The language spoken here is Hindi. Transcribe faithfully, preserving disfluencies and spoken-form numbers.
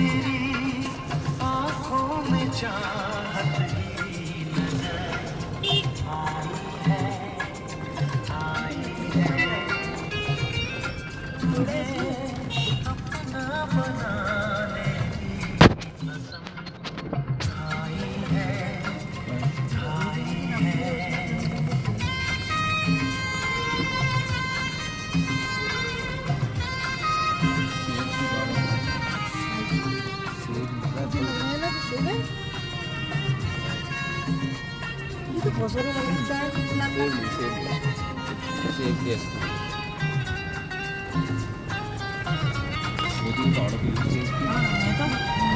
तेरी आंखों में चाहत ही नजर आई है, आई है। तुम्हें अपना बनाने की कसम खाई है, खाई है। itu bosornya lagi cari Save, save, save yes. Jadi kalau di save